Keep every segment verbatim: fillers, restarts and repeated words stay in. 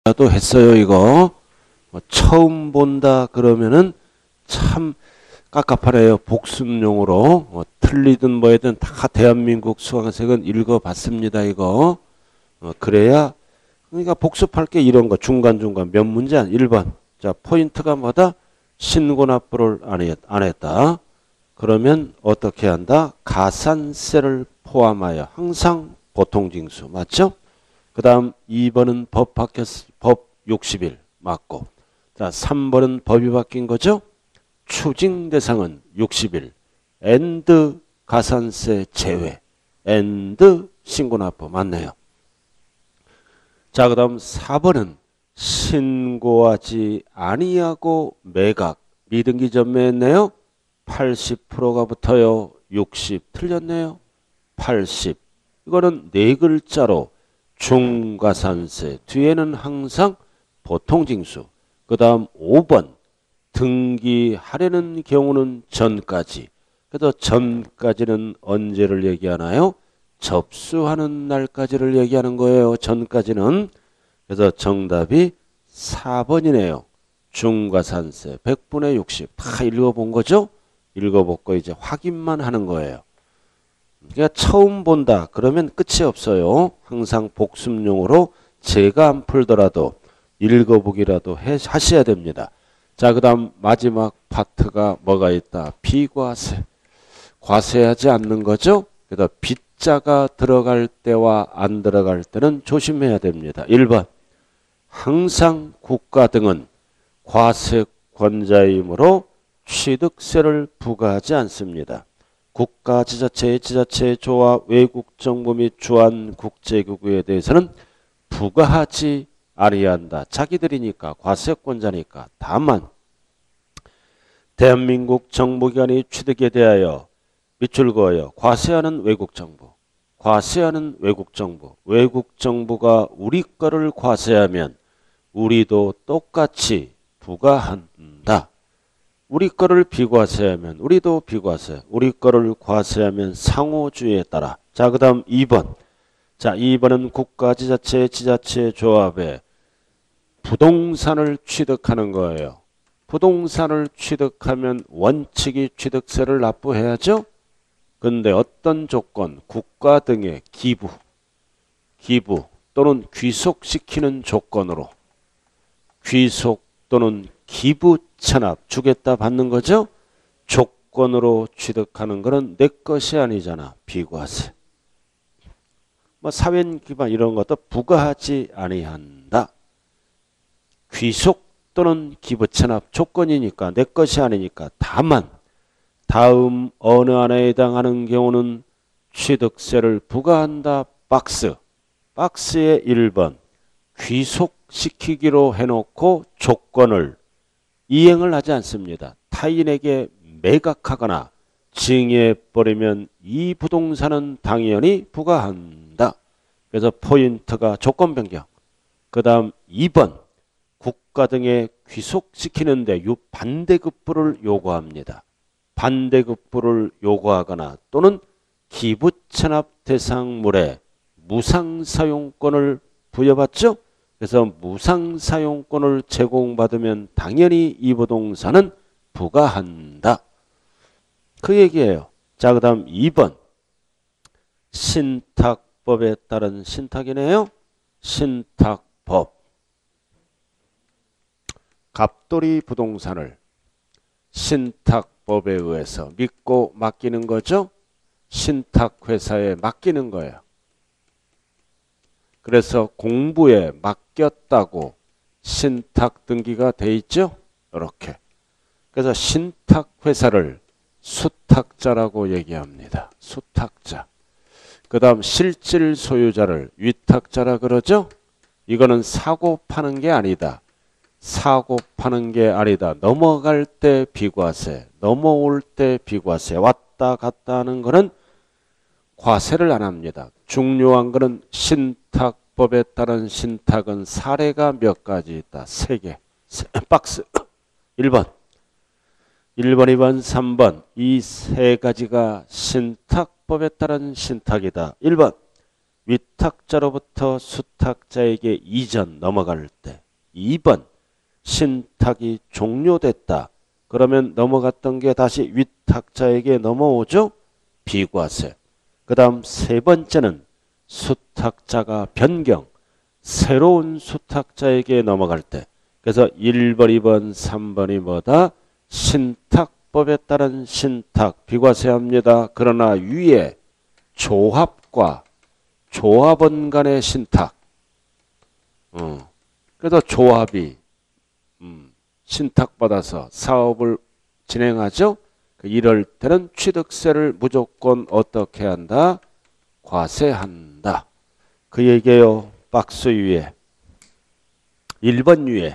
도 했어요. 이거 뭐 처음 본다 그러면은 참 깝깝하네요. 복습용으로 어, 틀리든 뭐든 다 대한민국 수강생은 읽어봤습니다. 이거 어, 그래야 그러니까 복습할 게 이런 거 중간중간 몇 문제 안 일 번 자 포인트가 뭐다? 신고납부를 안, 했, 안 했다. 그러면 어떻게 한다? 가산세를 포함하여 항상 보통징수 맞죠? 그 다음 이 번은 법 바뀌었, 법 육십 일 맞고. 자, 삼 번은 법이 바뀐 거죠? 추징 대상은 육십 일. 엔드 가산세 제외. 엔드 신고납부 맞네요. 자, 그 다음 사 번은 신고하지 아니하고 매각. 미등기 전매했네요. 팔십 퍼센트가 붙어요. 육십 틀렸네요. 팔십. 이거는 네 글자로 중과산세 뒤에는 항상 보통징수. 그 다음 오 번 등기하려는 경우는 전까지. 그래서 전까지는 언제를 얘기하나요? 접수하는 날까지를 얘기하는 거예요. 전까지는. 그래서 정답이 사 번이네요. 중과산세 백분의 육십. 다 읽어본 거죠? 읽어보고 이제 확인만 하는 거예요. 그러니까 처음 본다 그러면 끝이 없어요. 항상 복습용으로 제가 안 풀더라도 읽어보기라도 해, 하셔야 됩니다. 자, 그 다음 마지막 파트가 뭐가 있다? 비과세. 과세하지 않는 거죠. 그래서 빗자가 들어갈 때와 안 들어갈 때는 조심해야 됩니다. 일 번 항상 국가 등은 과세권자이므로 취득세를 부과하지 않습니다. 국가, 지자체, 지자체, 조합, 외국 정부 및 주한 국제기구에 대해서는 부과하지 아니한다. 자기들이니까 과세권자니까. 다만 대한민국 정부기관이 취득에 대하여 밑줄 그어요. 과세하는 외국 정부, 과세하는 외국 정부, 외국 정부가 우리 거를 과세하면 우리도 똑같이 부과한다. 우리 거를 비과세하면 우리도 비과세, 우리 거를 과세하면 상호주의에 따라. 자, 그 다음 이 번. 자, 이 번은 국가, 지자체, 지자체 조합에 부동산을 취득하는 거예요. 부동산을 취득하면 원칙이 취득세를 납부해야죠. 근데 어떤 조건, 국가 등의 기부, 기부 또는 귀속시키는 조건으로 귀속 또는 기부 체납 주겠다 받는 거죠. 조건으로 취득하는 거는 내 것이 아니잖아. 비과세. 뭐 사회 기반 이런 것도 부과하지 아니한다. 귀속 또는 기부 체납 조건이니까 내 것이 아니니까. 다만 다음 어느 하나에 해당하는 경우는 취득세를 부과한다. 박스. 박스의 일 번 귀속시키기로 해놓고 조건을 이행을 하지 않습니다. 타인에게 매각하거나 증여해버리면 이 부동산은 당연히 부과한다. 그래서 포인트가 조건 변경. 그 다음 이 번 국가 등에 귀속시키는데 이 반대급부를 요구합니다. 반대급부를 요구하거나 또는 기부체납 대상물에 무상사용권을 부여받죠. 그래서 무상사용권을 제공받으면 당연히 이 부동산은 부과한다. 그 얘기예요. 자, 그 다음 이 번 신탁법에 따른 신탁이네요. 신탁법. 갑돌이 부동산을 신탁법에 의해서 믿고 맡기는 거죠. 신탁회사에 맡기는 거예요. 그래서 공부에 맡겼다고 신탁 등기가 돼 있죠. 이렇게. 그래서 신탁회사를 수탁자라고 얘기합니다. 수탁자. 그 다음 실질 소유자를 위탁자라 그러죠. 이거는 사고 파는 게 아니다. 사고 파는 게 아니다. 넘어갈 때 비과세, 넘어올 때 비과세, 왔다 갔다 하는 거는 과세를 안 합니다. 중요한 거는 신탁법에 따른 신탁은 사례가 몇 가지 있다. 세 개. 박스. 일 번. 일 번, 이 번, 삼 번. 이 세 가지가 신탁법에 따른 신탁이다. 일 번. 위탁자로부터 수탁자에게 이전 넘어갈 때. 이 번 신탁이 종료됐다. 그러면 넘어갔던 게 다시 위탁자에게 넘어오죠. 비과세. 그 다음 세 번째는 수탁자가 변경. 새로운 수탁자에게 넘어갈 때. 그래서 일 번, 이 번, 삼 번이 뭐다? 신탁법에 따른 신탁 비과세합니다. 그러나 위에 조합과 조합원 간의 신탁. 어. 그래서 조합이 음, 신탁받아서 사업을 진행하죠. 이럴 때는 취득세를 무조건 어떻게 한다? 과세한다. 그 얘기예요. 박스 위에. 일 번 위에.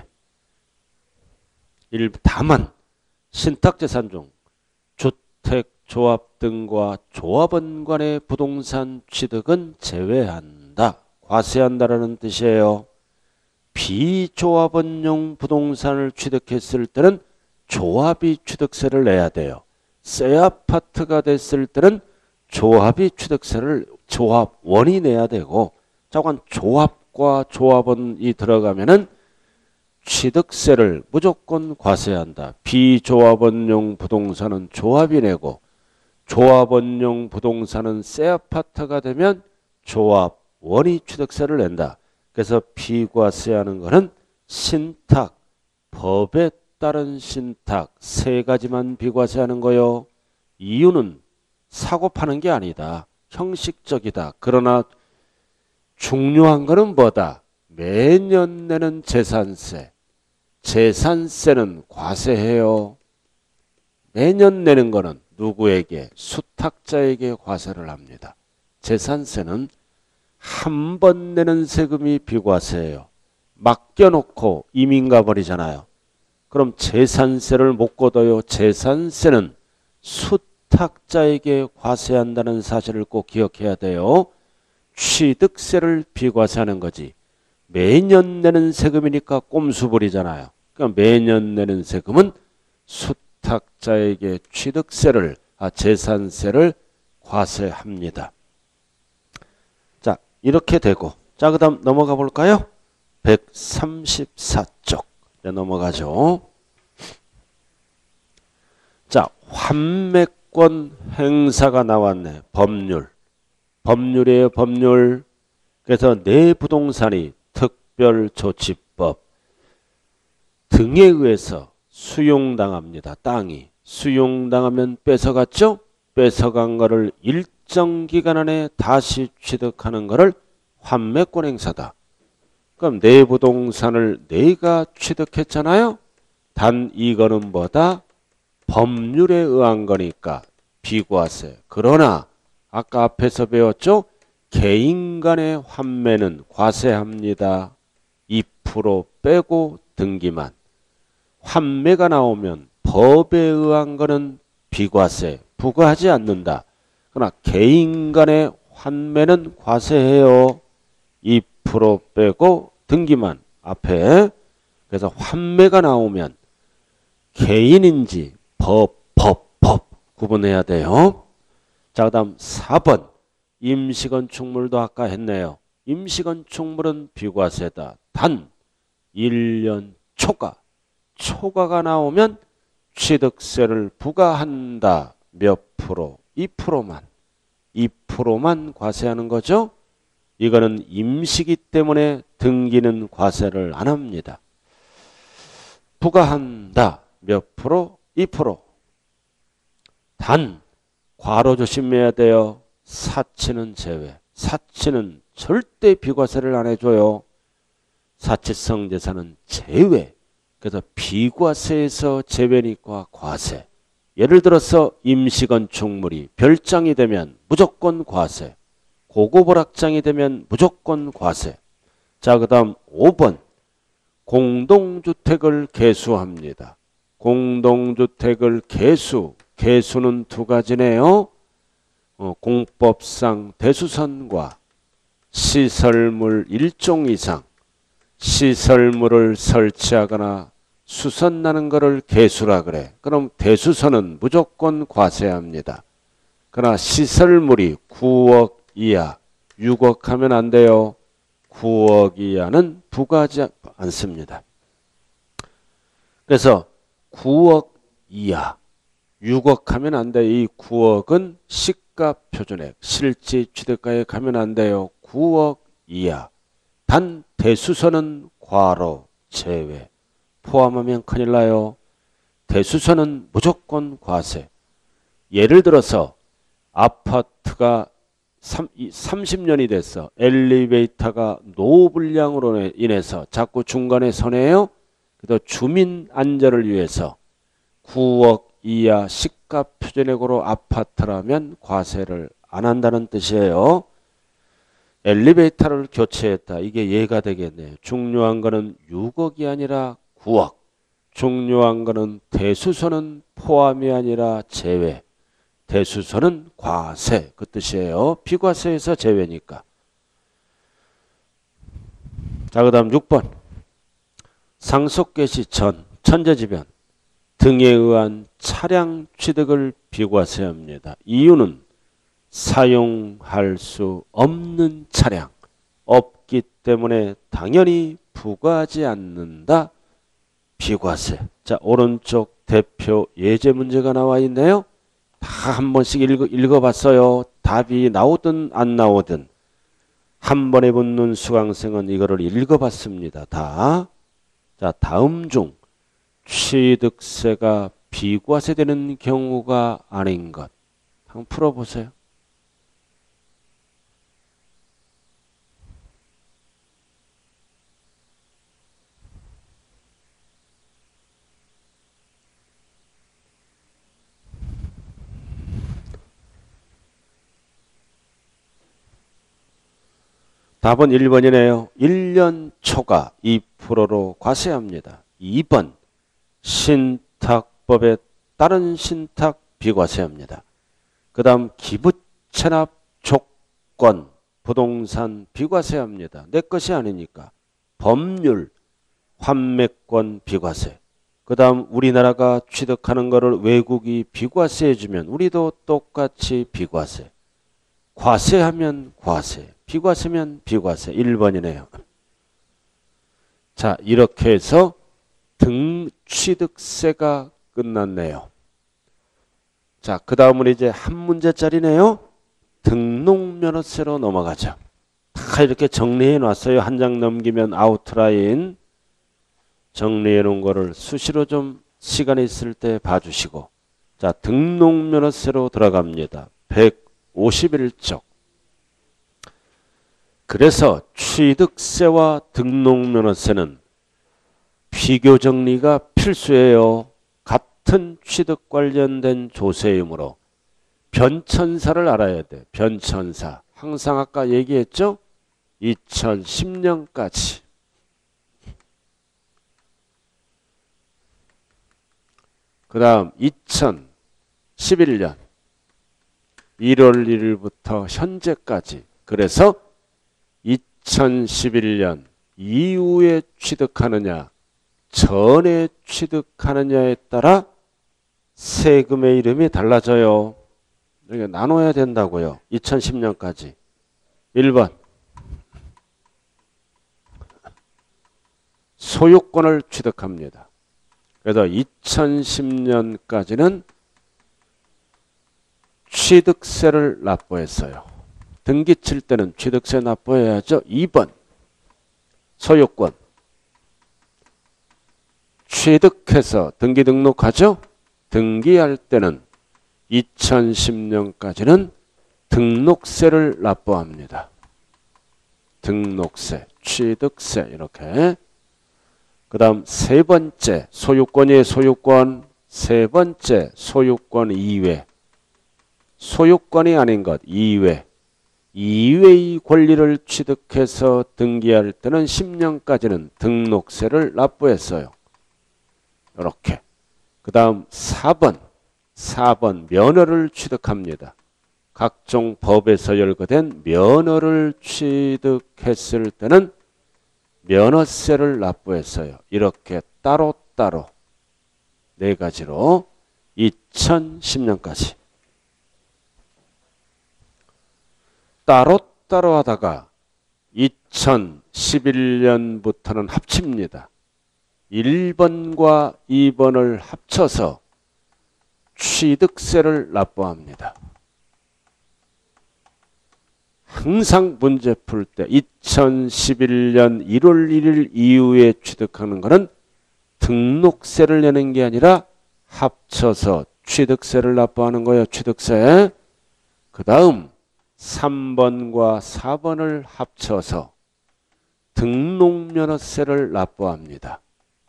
일, 다만 신탁재산 중 주택, 조합 등과 조합원 간의 부동산 취득은 제외한다. 과세한다라는 뜻이에요. 비조합원용 부동산을 취득했을 때는 조합이 취득세를 내야 돼요. 새 아파트가 됐을 때는 조합이 취득세를 조합원이 내야 되고, 자관 조합과 조합원이 들어가면은 취득세를 무조건 과세한다. 비조합원용 부동산은 조합이 내고, 조합원용 부동산은 새 아파트가 되면 조합원이 취득세를 낸다. 그래서 비과세하는 것은 신탁, 법에 따른 신탁 세 가지만 비과세하는 거요. 이유는 사고 파는 게 아니다. 형식적이다. 그러나 중요한 것은 뭐다? 매년 내는 재산세. 재산세는 과세해요. 매년 내는 거는 누구에게? 수탁자에게 과세를 합니다. 재산세는 한 번 내는 세금이 비과세예요. 맡겨놓고 이민 가버리잖아요. 그럼 재산세를 못 걷어요. 재산세는 수탁자에게 과세한다는 사실을 꼭 기억해야 돼요. 취득세를 비과세하는 거지. 매년 내는 세금이니까 꼼수 부리잖아요. 그러니까 매년 내는 세금은 수탁자에게 취득세를, 아, 재산세를 과세합니다. 자, 이렇게 되고, 자, 그 다음 넘어가 볼까요? 백삼십사 쪽. 네, 넘어가죠. 자, 환매권 행사가 나왔네. 법률. 법률이에요, 법률. 그래서 내 부동산이 특별조치법 등에 의해서 수용당합니다. 땅이. 수용당하면 뺏어갔죠? 뺏어간 거를 일정 기간 안에 다시 취득하는 거를 환매권 행사다. 그럼 내 부동산을 내가 취득했잖아요. 단 이거는 뭐다? 법률에 의한 거니까 비과세. 그러나 아까 앞에서 배웠죠? 개인 간의 환매는 과세합니다. 이 퍼센트 빼고 등기만. 환매가 나오면 법에 의한 거는 비과세, 부과하지 않는다. 그러나 개인 간의 환매는 과세해요. 이 퍼센트 빼고 등기만 앞에. 그래서 환매가 나오면 개인인지 법, 법, 법 구분해야 돼요. 자, 그 다음 사 번 임시건축물도 아까 했네요. 임시건축물은 비과세다. 단 일 년 초과. 초과가 나오면 취득세를 부과한다. 몇 프로? 이 퍼센트만. 이 퍼센트만 과세하는 거죠. 이거는 임시기 때문에 등기는 과세를 안 합니다. 부과한다. 몇 프로? 이 퍼센트. 단 과로 조심해야 돼요. 사치는 제외. 사치는 절대 비과세를 안 해줘요. 사치성 재산은 제외. 그래서 비과세에서 제외니까 과세. 예를 들어서 임시건축물이 별장이 되면 무조건 과세. 고급오락장이 되면 무조건 과세. 자, 그 다음 오 번 공동주택을 개수합니다. 공동주택을 개수. 개수는 두 가지네요. 어, 공법상 대수선과 시설물 일종 이상. 시설물을 설치하거나 수선나는 것을 개수라 그래. 그럼 대수선은 무조건 과세합니다. 그러나 시설물이 구억 이하, 육억 하면 안 돼요. 구억 이하는 부과하지 않습니다. 그래서 구억 이하, 육억 하면 안 돼. 이 구억은 시가 표준액, 실질 취득가액 가면 안 돼요. 구억 이하. 단 대수선은 과로 제외. 포함하면 큰일 나요. 대수선은 무조건 과세. 예를 들어서 아파트가 삼십 년이 됐어. 엘리베이터가 노불량으로 인해서 자꾸 중간에 서네요. 그래서 주민 안전을 위해서 구억 이하 시가 표준액으로 아파트라면 과세를 안 한다는 뜻이에요. 엘리베이터를 교체했다. 이게 예가 되겠네요. 중요한 거는 육억이 아니라 구억. 중요한 거는 대수선은 포함이 아니라 제외. 대수선은 과세 그 뜻이에요. 비과세에서 제외니까. 자, 그 다음 육 번. 상속 개시 전 천재지변 등에 의한 차량 취득을 비과세합니다. 이유는 사용할 수 없는 차량 없기 때문에 당연히 부과하지 않는다. 비과세. 자, 오른쪽 대표 예제 문제가 나와 있네요. 다 한 번씩 읽어, 읽어봤어요. 답이 나오든 안 나오든 한 번에 붙는 수강생은 이거를 읽어봤습니다. 다. 자, 다음 중 취득세가 비과세되는 경우가 아닌 것. 한번 풀어보세요. 답은 일 번이네요. 일 년 초과 이 퍼센트로 과세합니다. 이 번 신탁법에 따른 신탁 비과세합니다. 그 다음 기부채납 조건 부동산 비과세합니다. 내 것이 아니니까. 법률 환매권 비과세. 그 다음 우리나라가 취득하는 거를 외국이 비과세해 주면 우리도 똑같이 비과세. 과세하면 과세. 비과세면 비과세. 일 번이네요. 자, 이렇게 해서 등 취득세가 끝났네요. 자, 그 다음은 이제 한 문제짜리네요. 등록면허세로 넘어가죠. 다 이렇게 정리해 놨어요. 한 장 넘기면 아웃라인 정리해 놓은 거를 수시로 좀 시간 있을 때 봐주시고. 자, 등록면허세로 들어갑니다. 백오십일 쪽. 그래서 취득세와 등록면허세는 비교 정리가 필수예요. 같은 취득 관련된 조세이므로 변천사를 알아야 돼. 변천사. 항상 아까 얘기했죠? 이천십 년까지. 그 다음 이천십일 년 일월 일일부터 현재까지. 그래서 이천십일 년 이후에 취득하느냐 전에 취득하느냐에 따라 세금의 이름이 달라져요. 이게 나눠야 된다고요. 이천십 년까지. 일 번 소유권을 취득합니다. 그래서 이천십 년까지는 취득세를 납부했어요. 등기 칠 때는 취득세 납부해야죠. 이 번 소유권 취득해서 등기 등록하죠. 등기할 때는 이천십 년까지는 등록세를 납부합니다. 등록세, 취득세 이렇게. 그 다음 세 번째 소유권이 소유권, 세 번째 소유권 이외. 소유권이 아닌 것 이외. 이외의 권리를 취득해서 등기할 때는 십 년까지는 등록세를 납부했어요. 이렇게. 그 다음 사 번. 사 번 면허를 취득합니다. 각종 법에서 열거된 면허를 취득했을 때는 면허세를 납부했어요. 이렇게 따로따로 네 가지로 이천십 년까지. 따로 따로 하다가 이천십일 년부터는 합칩니다. 일 번과 이 번을 합쳐서 취득세를 납부합니다. 항상 문제 풀 때 이천십일 년 일월 일일 이후에 취득하는 것은 등록세를 내는 게 아니라 합쳐서 취득세를 납부하는 거예요. 취득세. 그 다음 삼 번과 사 번을 합쳐서 등록면허세를 납부합니다.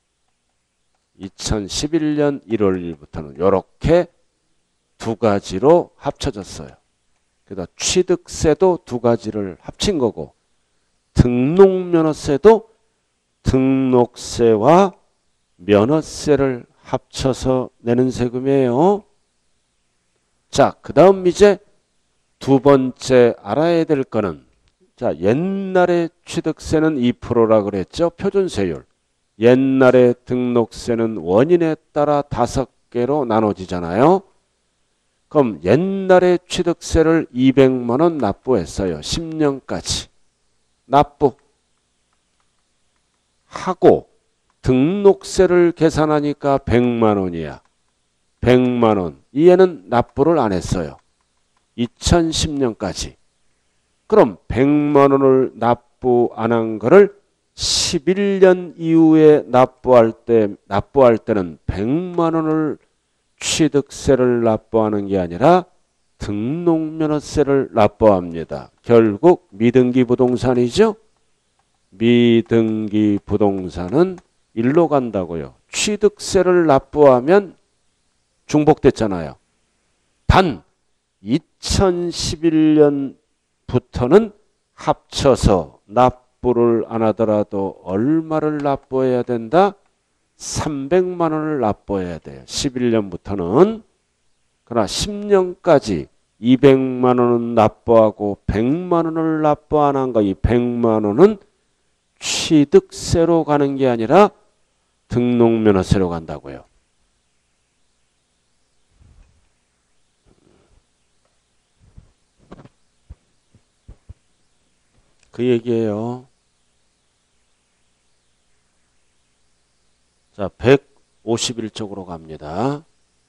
이천십일 년 일월 일일부터는 이렇게 두 가지로 합쳐졌어요. 그래서 취득세도 두 가지를 합친 거고 등록면허세도 등록세와 면허세를 합쳐서 내는 세금이에요. 자, 그 다음 이제 두 번째 알아야 될 거는, 자, 옛날에 취득세는 이 퍼센트라 그랬죠. 표준세율. 옛날에 등록세는 원인에 따라 다섯 개로 나눠지잖아요. 그럼 옛날에 취득세를 이백만 원 납부했어요. 십 년까지. 납부. 하고 등록세를 계산하니까 백만 원이야. 백만 원. 이에는 납부를 안 했어요. 이천십 년까지. 그럼 백만 원을 납부 안 한 거를 십일 년 이후에 납부할 때, 납부할 때는 백만 원을 취득세를 납부하는 게 아니라 등록면허세를 납부합니다. 결국 미등기 부동산이죠. 미등기 부동산은 일로 간다고요. 취득세를 납부하면 중복됐잖아요. 단 이천십일 년부터는 합쳐서 납부를 안 하더라도 얼마를 납부해야 된다? 삼백만 원을 납부해야 돼요. 십일 년부터는. 그러나 십 년까지 이백만 원은 납부하고 백만 원을 납부 안 한 거, 이 백만 원은 취득세로 가는 게 아니라 등록면허세로 간다고요. 그 얘기예요. 자, 백오십일 쪽으로 갑니다.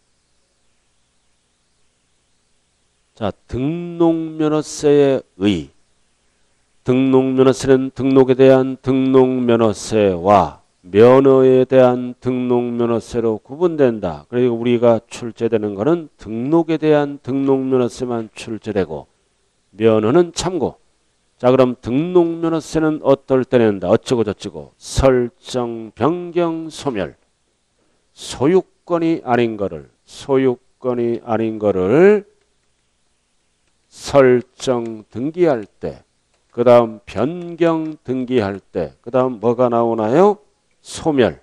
자, 등록면허세의 의. 등록면허세는 등록에 대한 등록면허세와 면허에 대한 등록면허세로 구분된다. 그리고 우리가 출제되는 것은 등록에 대한 등록면허세만 출제되고 면허는 참고. 자, 그럼 등록면허세는 어떨 때 낸다? 어쩌고 저쩌고. 설정, 변경, 소멸. 소유권이 아닌 거를, 소유권이 아닌 거를 설정 등기할 때, 그 다음 변경 등기할 때, 그 다음 뭐가 나오나요? 소멸.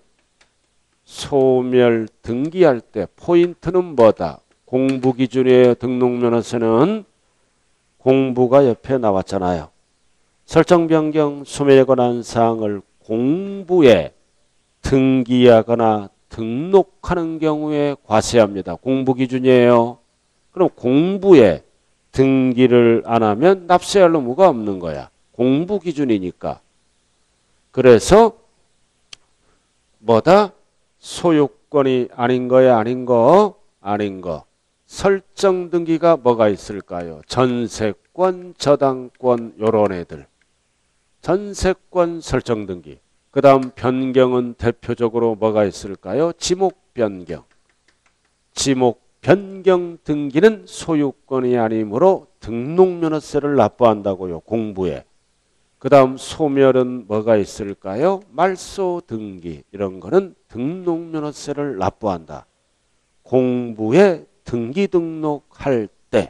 소멸 등기할 때 포인트는 뭐다? 공부 기준이에요. 등록면허세는 공부가 옆에 나왔잖아요. 설정 변경 소멸에 관한 사항을 공부에 등기하거나 등록하는 경우에 과세합니다. 공부 기준이에요. 그럼 공부에 등기를 안 하면 납세할 의무가 없는 거야. 공부 기준이니까. 그래서 뭐다? 소유권이 아닌 거야, 아닌 거? 아닌 거. 설정 등기가 뭐가 있을까요? 전세권, 저당권 요런 애들. 전세권 설정 등기. 그 다음 변경은 대표적으로 뭐가 있을까요? 지목 변경. 지목 변경 등기는 소유권이 아니므로 등록면허세를 납부한다고요. 공부에. 그 다음 소멸은 뭐가 있을까요? 말소 등기. 이런 거는 등록면허세를 납부한다. 공부에 등기 등록할 때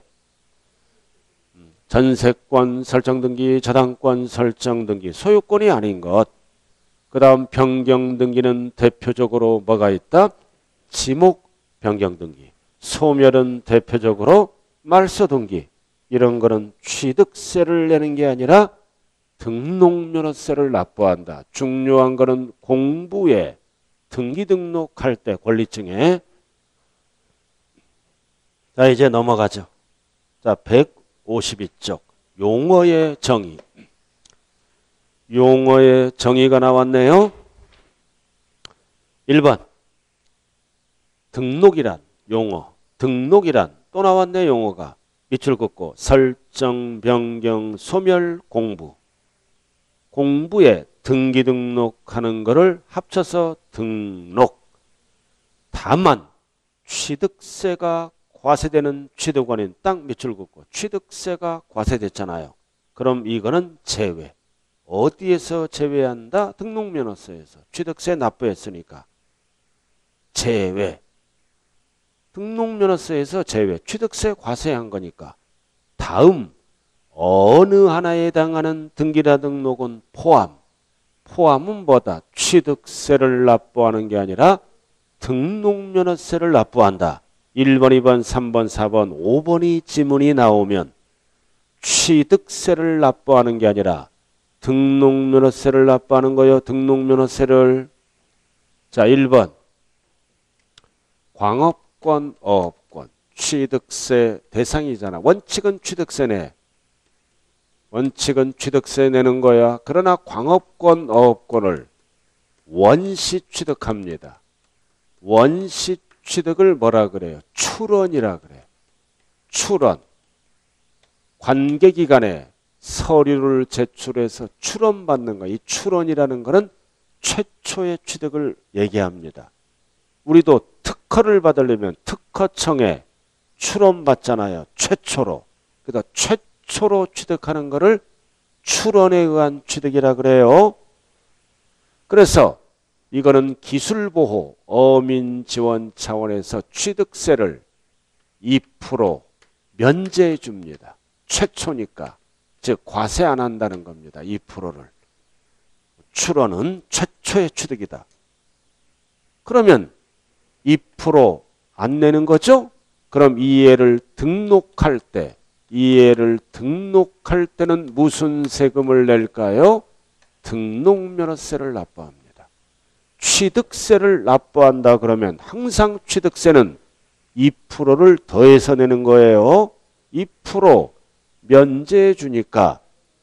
전세권 설정 등기, 저당권 설정 등기, 소유권이 아닌 것. 그 다음 변경 등기는 대표적으로 뭐가 있다? 지목 변경 등기. 소멸은 대표적으로 말소 등기. 이런 거는 취득세를 내는 게 아니라 등록면허세를 납부한다. 중요한 거는 공부에 등기 등록할 때 권리증에. 자, 이제 넘어가죠. 자, 백오십이 쪽. 용어의 정의. 용어의 정의가 나왔네요. 일 번 등록이란 용어. 등록이란 또 나왔네 용어가. 밑줄 긋고 설정, 변경, 소멸, 공부. 공부에 등기 등록하는 거를 합쳐서 등록. 다만 취득세가 과세되는 취득원인 딱 밑줄 긋고 취득세가 과세됐잖아요. 그럼 이거는 제외. 어디에서 제외한다? 등록면허서에서. 취득세 납부했으니까 제외. 등록면허서에서 제외. 취득세 과세한 거니까. 다음 어느 하나에 해당하는 등기나 등록은 포함. 포함은 뭐다? 취득세를 납부하는 게 아니라 등록면허세를 납부한다. 일 번, 이 번, 삼 번, 사 번, 오 번이 지문이 나오면 취득세를 납부하는 게 아니라 등록면허세를 납부하는 거예요. 등록면허세를. 자, 일 번 광업권, 어업권 취득세 대상이잖아. 원칙은 취득세네. 원칙은 취득세 내는 거야. 그러나 광업권, 어업권을 원시 취득합니다. 원시 취득을 뭐라 그래요? 출원이라 그래요. 출원. 관계기관에 서류를 제출해서 출원받는 거. 이 출원이라는 거는 최초의 취득을 얘기합니다. 우리도 특허를 받으려면 특허청에 출원받잖아요. 최초로. 그래서 최초로 취득하는 거를 출원에 의한 취득이라 그래요. 그래서 이거는 기술보호, 어민지원 차원에서 취득세를 이 퍼센트 면제해 줍니다. 최초니까. 즉 과세 안 한다는 겁니다. 이 퍼센트를. 출원은 최초의 취득이다. 그러면 이 퍼센트 안 내는 거죠? 그럼 이 애를 등록할 때, 이 애를 등록할 때는 무슨 세금을 낼까요? 등록면허세를 납부합니다. 취득세를 납부한다 그러면 항상 취득세는 이 퍼센트를 더해서 내는 거예요. 이 퍼센트 면제해 주니까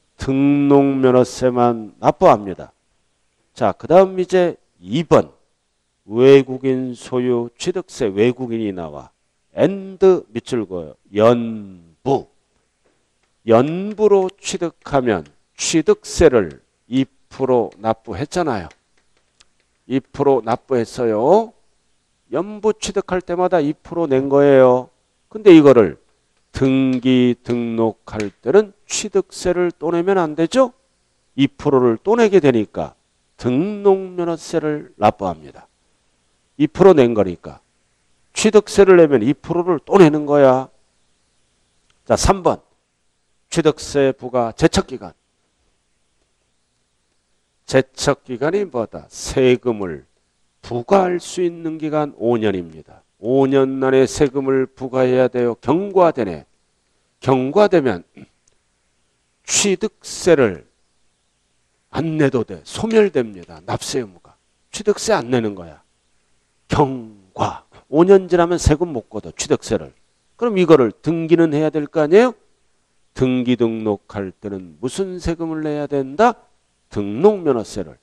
등록면허세만 납부합니다. 자, 그 다음 이제 이 번 외국인 소유 취득세. 외국인이 나와. and 밑줄 그어요. 연부. 연부로 취득하면 취득세를 이 퍼센트 납부했잖아요. 이 퍼센트 납부했어요. 연부 취득할 때마다 이 퍼센트 낸 거예요. 근데 이거를 등기 등록할 때는 취득세를 또 내면 안 되죠? 이 퍼센트를 또 내게 되니까 등록면허세를 납부합니다. 이 퍼센트 낸 거니까. 취득세를 내면 이 퍼센트를 또 내는 거야. 자, 삼 번 취득세 부과 제척기간. 제척기간이 뭐다? 세금을 부과할 수 있는 기간 오 년입니다. 오 년 안에 세금을 부과해야 돼요. 경과되네. 경과되면 취득세를 안 내도 돼. 소멸됩니다. 납세 의무가. 취득세 안 내는 거야. 경과. 오 년 지나면 세금 못 걷어. 취득세를. 그럼 이거를 등기는 해야 될 거 아니에요? 등기 등록할 때는 무슨 세금을 내야 된다? 등록면허세를.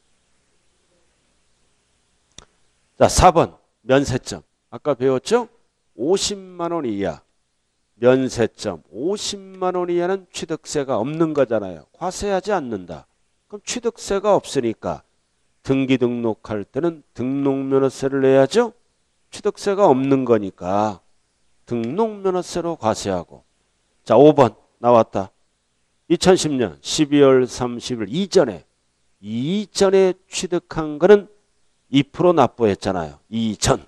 자, 사 번 면세점. 아까 배웠죠? 오십만 원 이하. 면세점. 오십만 원 이하는 취득세가 없는 거잖아요. 과세하지 않는다. 그럼 취득세가 없으니까 등기 등록할 때는 등록면허세를 내야죠? 취득세가 없는 거니까 등록면허세로 과세하고. 자, 오 번 나왔다. 이천십 년 십이월 삼십일 이전에 이전에 취득한 거는 이 퍼센트 납부했잖아요. 이전.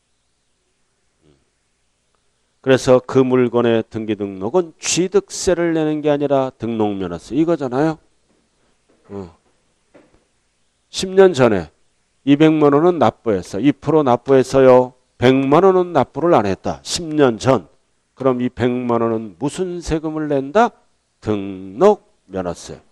그래서 그 물건의 등기 등록은 취득세를 내는 게 아니라 등록면허세 이거잖아요. 어. 십 년 전에 이백만 원은 납부했어. 이 퍼센트 납부했어요. 백만 원은 납부를 안 했다. 십 년 전. 그럼 이 백만 원은 무슨 세금을 낸다? 등록면허세.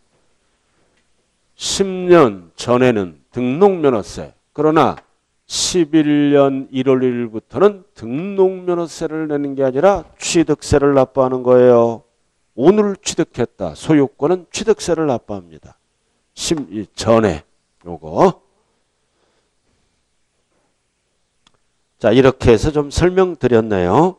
십 년 전에는 등록면허세. 그러나 십일 년 일월 일일부터는 등록면허세를 내는 게 아니라 취득세를 납부하는 거예요. 오늘 취득했다. 소유권은 취득세를 납부합니다. 심 전에 요거. 자, 이렇게 해서 좀 설명드렸네요.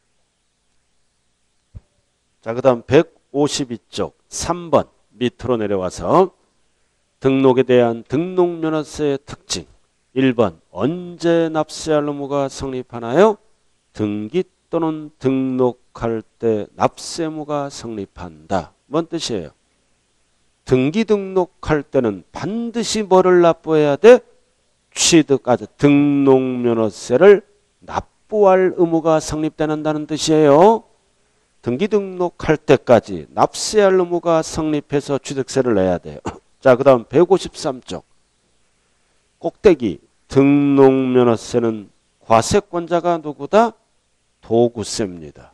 자, 그 다음 백오십이 쪽 삼 번 밑으로 내려와서 등록에 대한 등록면허세의 특징. 일 번 언제 납세할 의무가 성립하나요? 등기 또는 등록할 때 납세의무가 성립한다. 뭔 뜻이에요? 등기 등록할 때는 반드시 뭐를 납부해야 돼? 취득, 아주 등록면허세를 납부할 의무가 성립된다는 뜻이에요. 등기 등록할 때까지 납세할 의무가 성립해서 취득세를 내야 돼요. 자, 그 다음 백오십삼 쪽 꼭대기 등록면허세는 과세권자가 누구다? 도구세입니다.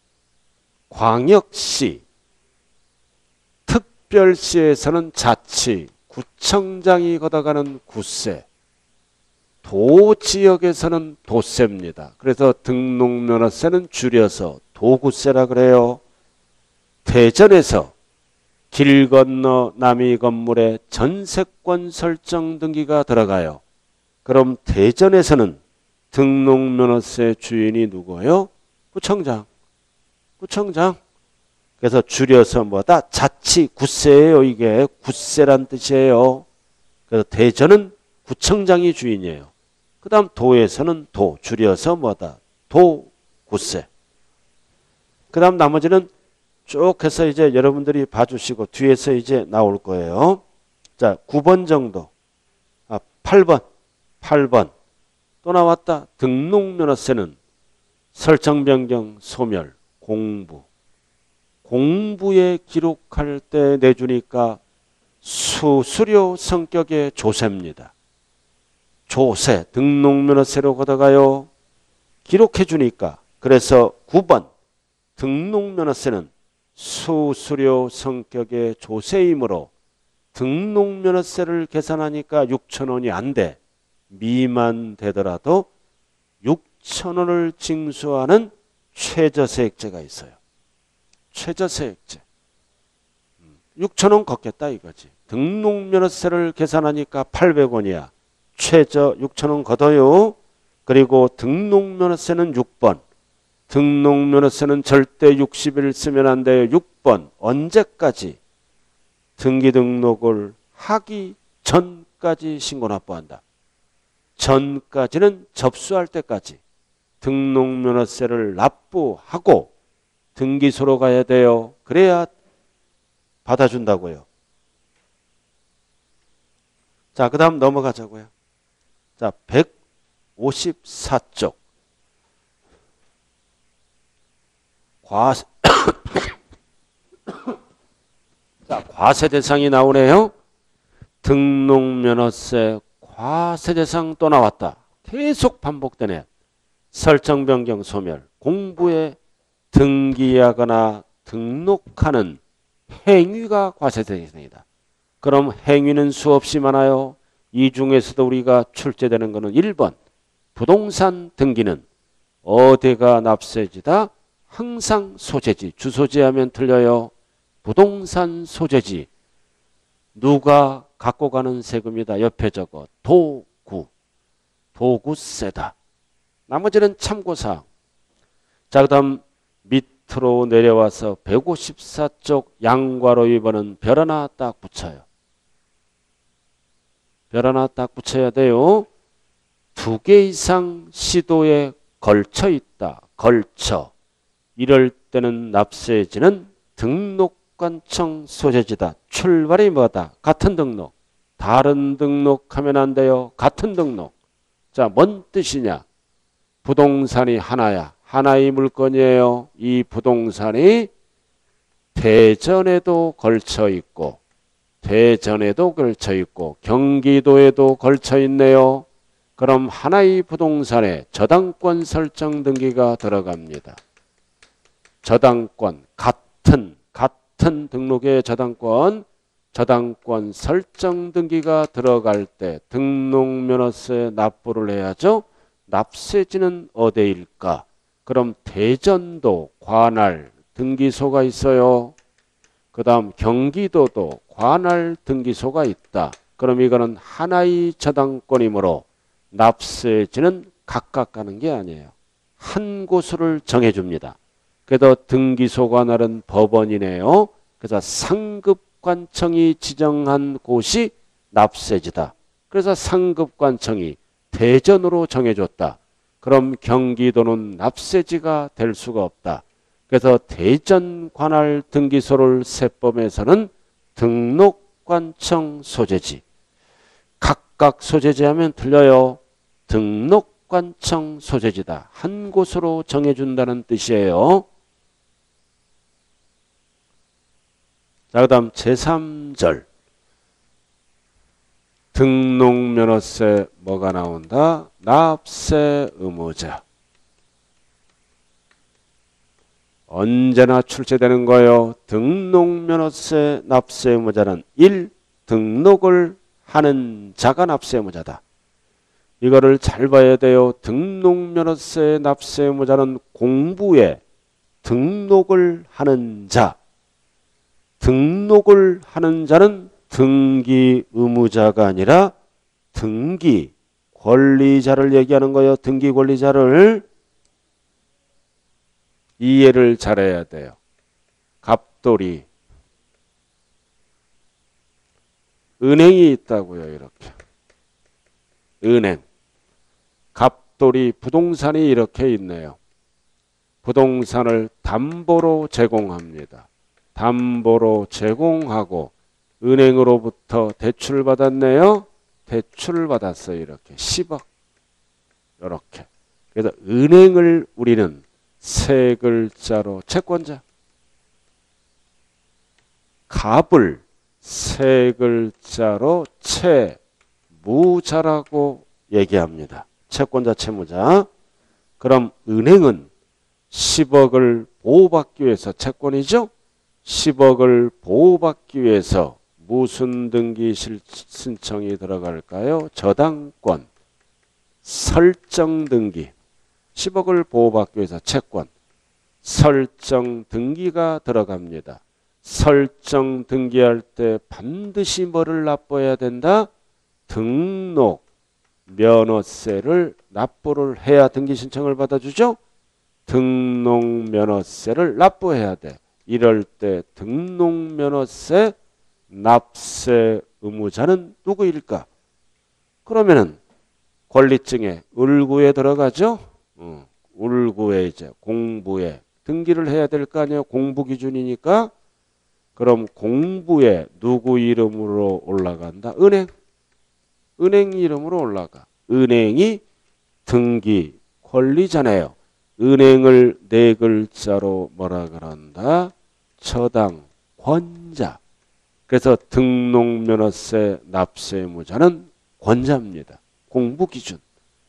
광역시, 특별시에서는 자치, 구청장이 걷어가는 구세, 도지역에서는 도세입니다. 그래서 등록면허세는 줄여서 도구세라 그래요. 대전에서 길 건너 남이 건물에 전세권 설정 등기가 들어가요. 그럼 대전에서는 등록면허세 주인이 누구예요? 구청장. 구청장. 그래서 줄여서 뭐다? 자치 구세예요. 이게 구세란 뜻이에요. 그래서 대전은 구청장이 주인이에요. 그 다음 도에서는 도, 줄여서 뭐다? 도구세. 그 다음 나머지는 쭉 해서 이제 여러분들이 봐주시고 뒤에서 이제 나올 거예요. 자, 구 번 정도. 아, 팔 번. 팔 번. 또 나왔다. 등록면허세는 설정 변경, 소멸, 공부. 공부에 기록할 때 내주니까 수수료 성격의 조세입니다. 조세, 등록면허세로 걷어가요. 기록해 주니까. 그래서 구 번. 등록면허세는 수수료 성격의 조세이므로 등록면허세를 계산하니까 육천 원이 안 돼. 미만 되더라도 육천 원을 징수하는 최저세액제가 있어요. 최저세액제. 육천 원 걷겠다 이거지. 등록면허세를 계산하니까 팔백 원이야. 최저 육천 원 걷어요. 그리고 등록면허세는 육 번. 등록면허세는 절대 육십 일 쓰면 안 돼요. 육 번. 언제까지? 등기 등록을 하기 전까지 신고 납부한다. 전까지는 접수할 때까지 등록면허세를 납부하고 등기소로 가야 돼요. 그래야 받아준다고요. 자, 그 다음 넘어가자고요. 자, 백오십사 쪽. 과세, 자, 과세 대상이 나오네요. 등록면허세 과세 대상 또 나왔다. 계속 반복되네. 설정 변경 소멸, 공부에 등기하거나 등록하는 행위가 과세 대상이다. 그럼 행위는 수없이 많아요. 이 중에서도 우리가 출제되는 것은 일 번 부동산 등기는 어디가 납세지다? 항상 소재지. 주소지 하면 틀려요. 부동산 소재지. 누가 갖고 가는 세금이다. 옆에 적어. 도구. 도구세다. 나머지는 참고사항. 자, 그 다음 밑으로 내려와서 백오십사 쪽 양괄호 이 번은 별 하나 딱 붙여요. 별 하나 딱 붙여야 돼요. 두 개 이상 시도에 걸쳐 있다. 걸쳐. 이럴 때는 납세지는 등록관청 소재지다. 출발이 뭐다? 같은 등록. 다른 등록하면 안 돼요. 같은 등록. 자, 뭔 뜻이냐? 부동산이 하나야. 하나의 물건이에요. 이 부동산이 대전에도 걸쳐 있고 대전에도 걸쳐 있고 경기도에도 걸쳐 있네요. 그럼 하나의 부동산에 저당권 설정 등기가 들어갑니다. 저당권 같은 같은 등록의 저당권 저당권 설정 등기가 들어갈 때 등록면허세 납부를 해야죠. 납세지는 어디일까? 그럼 대전도 관할 등기소가 있어요. 그 다음 경기도도 관할 등기소가 있다. 그럼 이거는 하나의 저당권이므로 납세지는 각각 가는 게 아니에요. 한 곳을 정해줍니다. 그래도 등기소 관할은 법원이네요. 그래서 상급관청이 지정한 곳이 납세지다. 그래서 상급관청이 대전으로 정해줬다. 그럼 경기도는 납세지가 될 수가 없다. 그래서 대전 관할 등기소를 세법에서는 등록관청 소재지. 각각 소재지 하면 틀려요. 등록관청 소재지다. 한 곳으로 정해준다는 뜻이에요. 자, 그 다음 제삼 절. 등록면허세 뭐가 나온다? 납세 의무자. 언제나 출제되는 거예요. 등록면허세 납세 의무자는 일. 등록을 하는 자가 납세 의무자다. 이거를 잘 봐야 돼요. 등록면허세 납세 의무자는 공부에 등록을 하는 자. 등록을 하는 자는 등기 의무자가 아니라 등기 권리자를 얘기하는 거예요. 등기 권리자를. 이해를 잘해야 돼요. 갑돌이 은행이 있다고요. 이렇게 은행 갑돌이 부동산이 이렇게 있네요. 부동산을 담보로 제공합니다. 담보로 제공하고 은행으로부터 대출을 받았네요. 대출을 받았어요. 이렇게 십억 이렇게. 그래서 은행을 우리는 세 글자로 채권자, 갑을 세 글자로 채무자라고 얘기합니다. 채권자, 채무자. 그럼 은행은 십억을 보호받기 위해서 채권이죠. 십억을 보호받기 위해서 무슨 등기 신청이 들어갈까요? 저당권, 설정 등기. 십억을 보호받기 위해서 채권, 설정 등기가 들어갑니다. 설정 등기할 때 반드시 뭐를 납부해야 된다? 등록 면허세를 납부를 해야 등기 신청을 받아주죠. 등록 면허세를 납부해야 돼. 이럴 때 등록 면허세 납세 의무자는 누구일까? 그러면은 권리증에 을구에 들어가죠. 어, 을구에 이제 공부에 등기를 해야 될 거 아니에요. 공부 기준이니까. 그럼 공부에 누구 이름으로 올라간다? 은행. 은행 이름으로 올라가. 은행이 등기 권리자네요. 은행을 네 글자로 뭐라 그런다? 저당권자. 그래서 등록면허세 납세 의무자는 권자입니다. 공부 기준.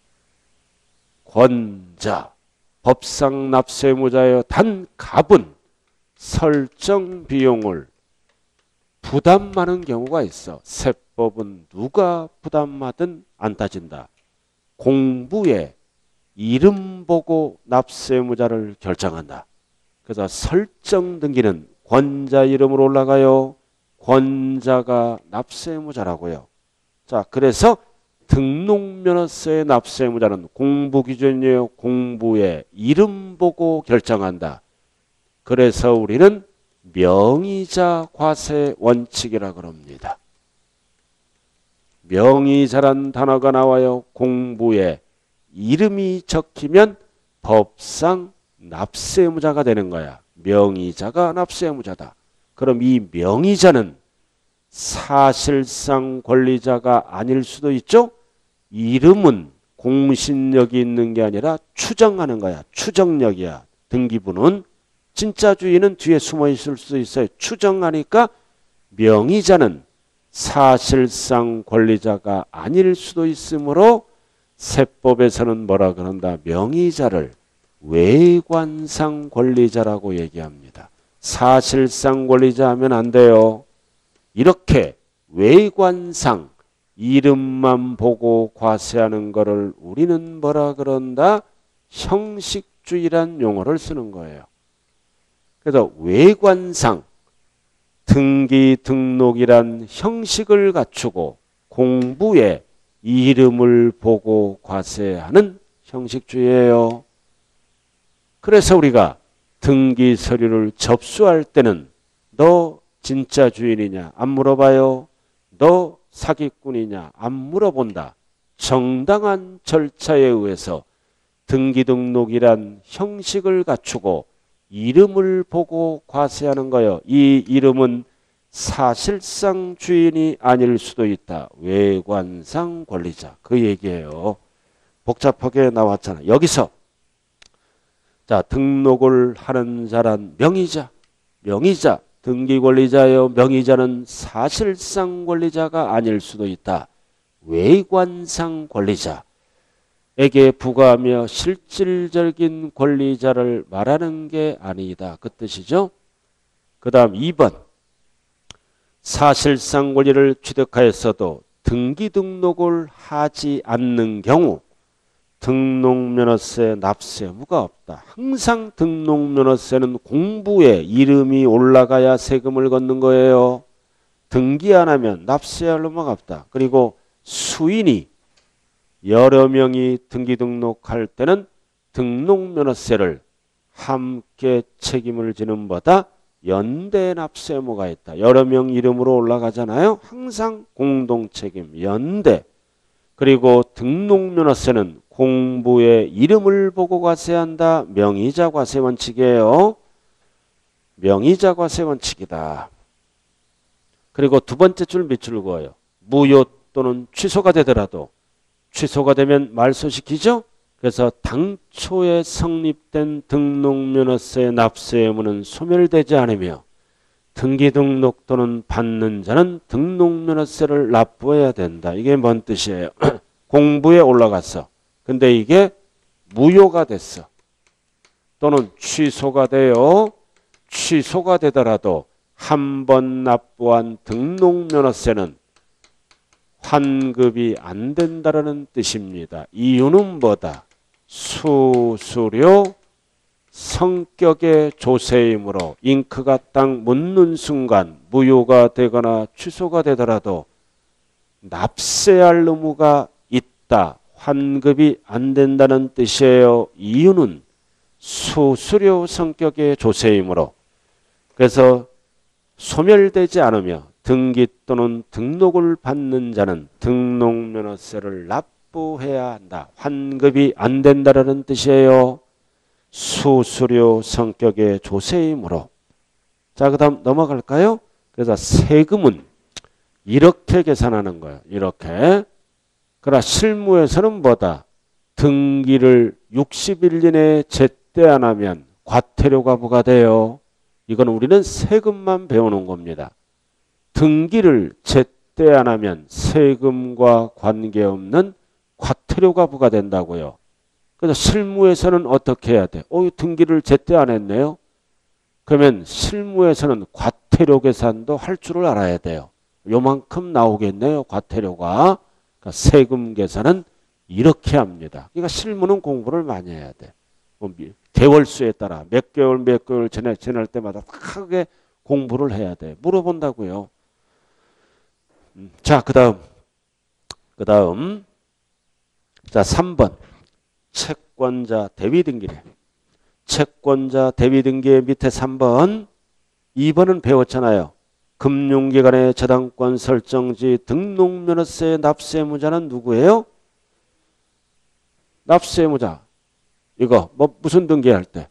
권자. 법상 납세 의무자예요. 단 갑은 설정 비용을 부담하는 경우가 있어. 세법은 누가 부담하든 안 따진다. 공부에 이름 보고 납세 의무자를 결정한다. 그래서 설정 등기는 권자 이름으로 올라가요. 권자가 납세 의무자라고요. 자, 그래서 등록면허세 납세 의무자는 공부 기준이에요. 공부에 이름 보고 결정한다. 그래서 우리는 명의자 과세 원칙이라 그럽니다. 명의자란 단어가 나와요. 공부에 이름이 적히면 법상 납세 의무자가 되는 거야. 명의자가 납세 의무자다. 그럼 이 명의자는 사실상 권리자가 아닐 수도 있죠. 이름은 공신력이 있는 게 아니라 추정하는 거야. 추정력이야. 등기부는. 진짜 주인은 뒤에 숨어 있을 수 있어요. 추정하니까 명의자는 사실상 권리자가 아닐 수도 있으므로 세법에서는 뭐라 그런다? 명의자를 외관상 권리자라고 얘기합니다. 사실상 권리자 하면 안 돼요. 이렇게 외관상 이름만 보고 과세하는 거를 우리는 뭐라 그런다? 형식주의란 용어를 쓰는 거예요. 그래서 외관상 등기 등록이란 형식을 갖추고 공부에 이름을 보고 과세하는 형식주의예요. 그래서 우리가 등기 서류를 접수할 때는 너 진짜 주인이냐 안 물어봐요. 너 사기꾼이냐 안 물어본다. 정당한 절차에 의해서 등기 등록이란 형식을 갖추고 이름을 보고 과세하는 거예요. 이 이름은 사실상 주인이 아닐 수도 있다. 외관상 권리자. 그 얘기예요. 복잡하게 나왔잖아. 여기서 자 등록을 하는 자란 명의자. 명의자. 등기 권리자요. 명의자는 사실상 권리자가 아닐 수도 있다. 외관상 권리자. 에게 부과하며 실질적인 권리자를 말하는 게 아니다. 그 뜻이죠. 그 다음 이 번. 사실상 권리를 취득하였어도 등기 등록을 하지 않는 경우 등록면허세 납세 의무가 없다. 항상 등록면허세는 공부에 이름이 올라가야 세금을 걷는 거예요. 등기 안 하면 납세할 의무가 없다. 그리고 수인이 여러 명이 등기 등록할 때는 등록면허세를 함께 책임을 지는 바다 연대 납세 의무가 있다. 여러 명 이름으로 올라가잖아요. 항상 공동책임 연대. 그리고 등록면허세는 공부의 이름을 보고 과세한다. 명의자 과세 원칙이에요. 명의자 과세 원칙이다. 그리고 두 번째 줄 밑줄 그어요. 무효 또는 취소가 되더라도 취소가 되면 말소시키죠. 그래서 당초에 성립된 등록면허세 납세 의무는 소멸되지 않으며 등기 등록 또는 받는 자는 등록면허세를 납부해야 된다. 이게 뭔 뜻이에요? 공부에 올라갔어. 근데 이게 무효가 됐어. 또는 취소가 돼요. 취소가 되더라도 한 번 납부한 등록면허세는 환급이 안 된다는 뜻입니다. 이유는 뭐다? 수수료 성격의 조세이므로 잉크가 딱 묻는 순간 무효가 되거나 취소가 되더라도 납세할 의무가 있다. 환급이 안 된다는 뜻이에요. 이유는 수수료 성격의 조세이므로. 그래서 소멸되지 않으며 등기 또는 등록을 받는 자는 등록면허세를 납부해야 한다. 환급이 안 된다는 뜻이에요. 수수료 성격의 조세이므로. 자, 그 다음 넘어갈까요? 그래서 세금은 이렇게 계산하는 거예요. 이렇게. 그러나 실무에서는 뭐다? 등기를 육십 일 이내에 제때 안 하면 과태료가 부과돼요. 이건 우리는 세금만 배우는 겁니다. 등기를 제때 안 하면 세금과 관계없는 과태료가 부과된다고요. 그래서 실무에서는 어떻게 해야 돼? 어, 등기를 제때 안 했네요. 그러면 실무에서는 과태료 계산도 할 줄을 알아야 돼요. 요만큼 나오겠네요. 과태료가. 그러니까 세금 계산은 이렇게 합니다. 그러니까 실무는 공부를 많이 해야 돼. 개월수에 따라 몇 개월 몇 개월 지날, 지날 때마다 크게 공부를 해야 돼. 물어본다고요. 자, 그 다음. 그 다음. 자, 삼 번. 채권자 대위 등기래. 채권자 대위 등기의 밑에 삼 번. 이 번은 배웠잖아요. 금융기관의 저당권 설정지 등록면허세 납세의무자는 누구예요? 납세의무자. 이거 뭐 무슨 등기할 때?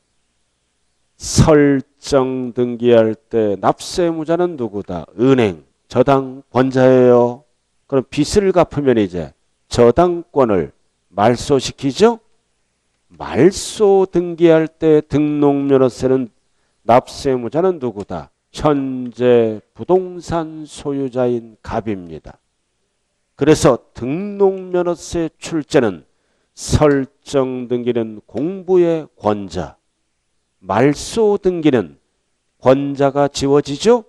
설정 등기할 때 납세의무자는 누구다? 은행, 저당권자예요. 그럼 빚을 갚으면 이제 저당권을 말소시키죠? 말소 등기할 때 등록면허세는 납세의무자는 누구다? 현재 부동산 소유자인 갑입니다. 그래서 등록면허세 출제는 설정 등기는 공부의 권자, 말소 등기는 권자가 지워지죠?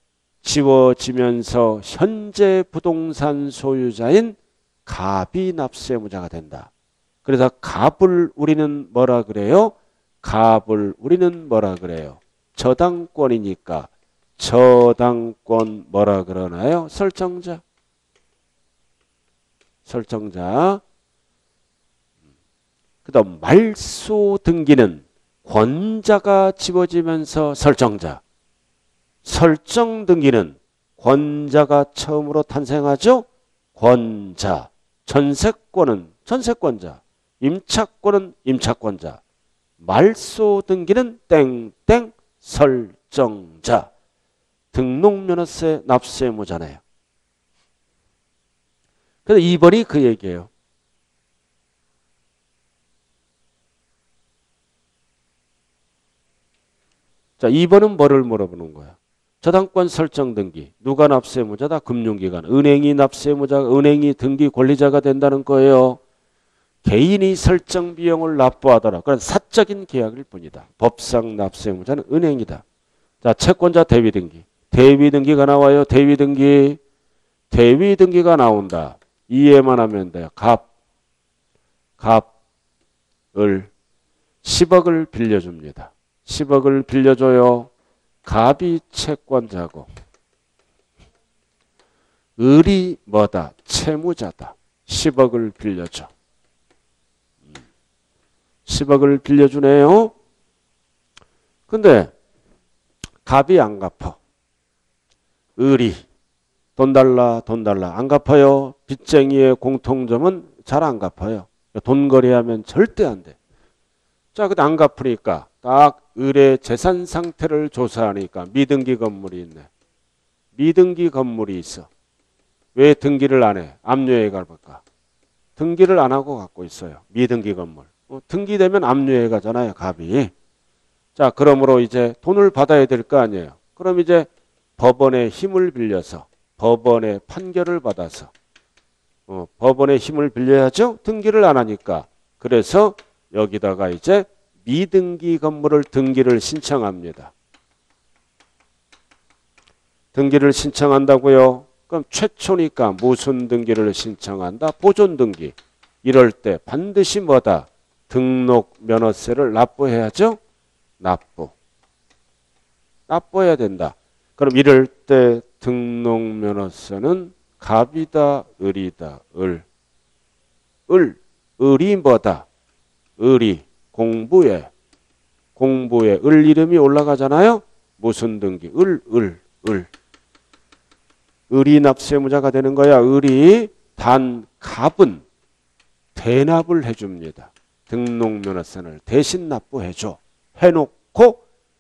지워지면서 현재 부동산 소유자인 갑이 납세의무자가 된다. 그래서 갑을 우리는 뭐라 그래요? 갑을 우리는 뭐라 그래요? 저당권이니까 저당권 뭐라 그러나요? 설정자. 설정자. 그 다음 말소 등기는 권자가 지워지면서 설정자. 설정 등기는 권자가 처음으로 탄생하죠. 권자. 전세권은 전세권자. 임차권은 임차권자. 말소 등기는 땡땡 설정자. 등록면허세 납세의무자네요. 그래서 이 번이 그 얘기예요. 자, 이 번은 뭐를 물어보는 거야? 저당권 설정 등기. 누가 납세의무자다? 금융기관. 은행이 납세의무자가 은행이 등기 권리자가 된다는 거예요. 개인이 설정 비용을 납부하더라. 그건 사적인 계약일 뿐이다. 법상 납세의무자는 은행이다. 자, 채권자 대위등기. 대위등기가 나와요. 대위등기. 대위등기가 나온다. 이해만 하면 돼요. 갑, 갑을 십억을 빌려줍니다. 십억을 빌려줘요. 갑이 채권자고 을이 뭐다? 채무자다. 십억을 빌려줘. 십억을 빌려주네요. 근데 갑이 안 갚아. 을이 돈 달라 돈 달라 안 갚아요. 빚쟁이의 공통점은 잘 안 갚아요. 돈 거래하면 절대 안 돼. 자, 근데 안 갚으니까 딱 을의 재산 상태를 조사하니까 미등기 건물이 있네. 미등기 건물이 있어. 왜 등기를 안 해? 압류해가 볼까? 등기를 안 하고 갖고 있어요. 미등기 건물. 어, 등기되면 압류해 가잖아요. 갑이. 자, 그러므로 이제 돈을 받아야 될 거 아니에요. 그럼 이제 법원의 힘을 빌려서 법원의 판결을 받아서 어, 법원의 힘을 빌려야죠. 등기를 안 하니까. 그래서 여기다가 이제 미등기 건물을 등기를 신청합니다. 등기를 신청한다고요? 그럼 최초니까 무슨 등기를 신청한다? 보존등기. 이럴 때 반드시 뭐다? 등록 면허세를 납부해야죠? 납부. 납부해야 된다. 그럼 이럴 때 등록 면허세는 갑이다, 을이다, 을. 을, 을이 뭐다? 을이 공부에, 공부에 을 이름이 올라가잖아요? 무슨 등기? 을, 을, 을. 을이 납세의무자가 되는 거야. 을이. 단 갑은 대납을 해줍니다. 등록면허세를 대신 납부해줘. 해놓고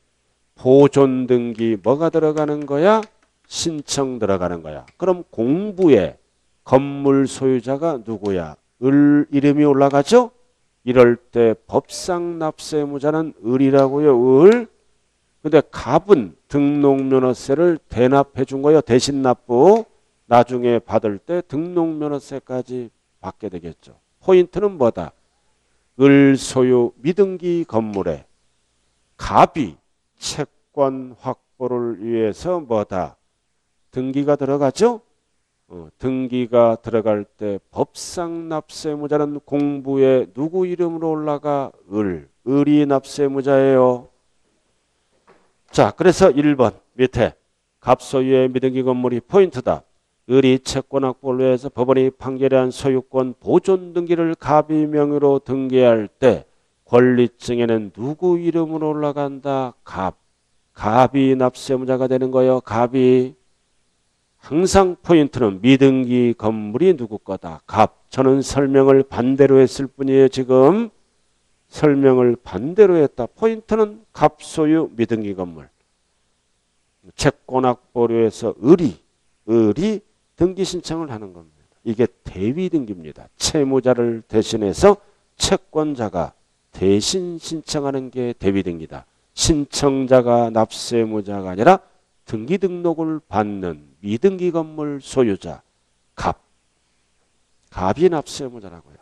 보존등기 뭐가 들어가는 거야? 신청 들어가는 거야. 그럼 공부에 건물 소유자가 누구야? 을 이름이 올라가죠? 이럴 때 법상 납세의무자는 을이라고요. 을. 근데 갑은 등록면허세를 대납해 준 거예요. 대신 납부. 나중에 받을 때 등록면허세까지 받게 되겠죠. 포인트는 뭐다? 을 소유 미등기 건물에 갑이 채권 확보를 위해서 뭐다? 등기가 들어가죠? 어, 등기가 들어갈 때 법상 납세의무자는 공부에 누구 이름으로 올라가? 을. 을이 납세의무자예요. 자, 그래서 일 번 밑에 갑 소유의 미등기 건물이 포인트다. 을이 채권 확보를 위해서 법원이 판결한 소유권 보존 등기를 갑이 명의로 등기할 때 권리증에는 누구 이름으로 올라간다? 갑. 갑이 납세의무자가 되는 거예요. 갑이. 항상 포인트는 미등기 건물이 누구 거다? 갑. 저는 설명을 반대로 했을 뿐이에요. 지금 설명을 반대로 했다. 포인트는 갑 소유 미등기 건물. 채권 확보를 위해서 을이 을이 등기 신청을 하는 겁니다. 이게 대위 등기입니다. 채무자를 대신해서 채권자가 대신 신청하는 게 대위 등기다. 신청자가 납세의무자가 아니라 등기 등록을 받는 미등기 건물 소유자 갑. 갑이 납세의무자라고요.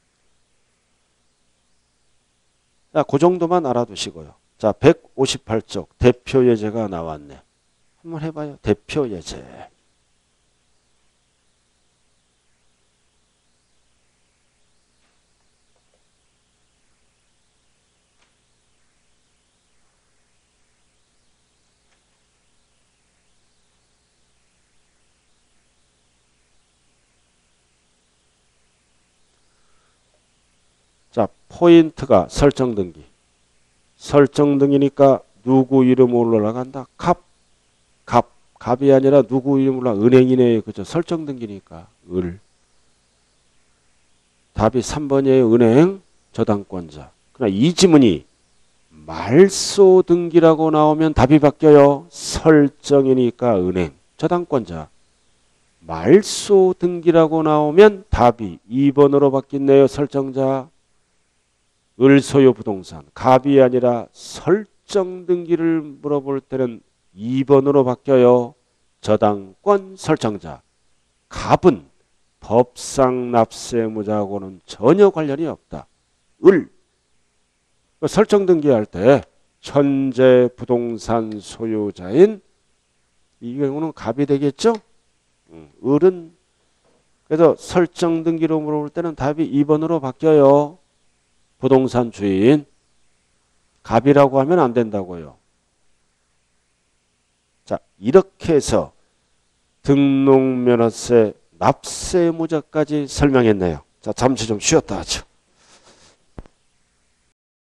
자, 그 정도만 알아두시고요. 자, 백오십팔 쪽 대표 예제가 나왔네. 한번 해봐요. 대표 예제. 자, 포인트가 설정 등기. 설정 등기니까 누구 이름으로 올라간다? 갑. 갑. 갑이 아니라 누구 이름으로 올라 은행이네. 그죠? 설정 등기니까 을. 답이 삼 번이에요. 은행 저당권자. 그러나 이 지문이 말소 등기라고 나오면 답이 바뀌어요. 설정이니까 은행 저당권자. 말소 등기라고 나오면 답이 이 번으로 바뀌네요. 설정자. 을소유 부동산. 갑이 아니라 설정 등기를 물어볼 때는 이 번으로 바뀌어요. 저당권 설정자. 갑은 법상 납세무자하고는 전혀 관련이 없다. 을. 설정 등기할 때 현재 부동산 소유자인 이 경우는 갑이 되겠죠? 을은 그래서 설정 등기로 물어볼 때는 답이 이 번으로 바뀌어요. 부동산 주인. 갑이라고 하면 안 된다고요. 자, 이렇게 해서 등록면허세 납세무자까지 설명했네요. 자, 잠시 좀 쉬었다 하죠.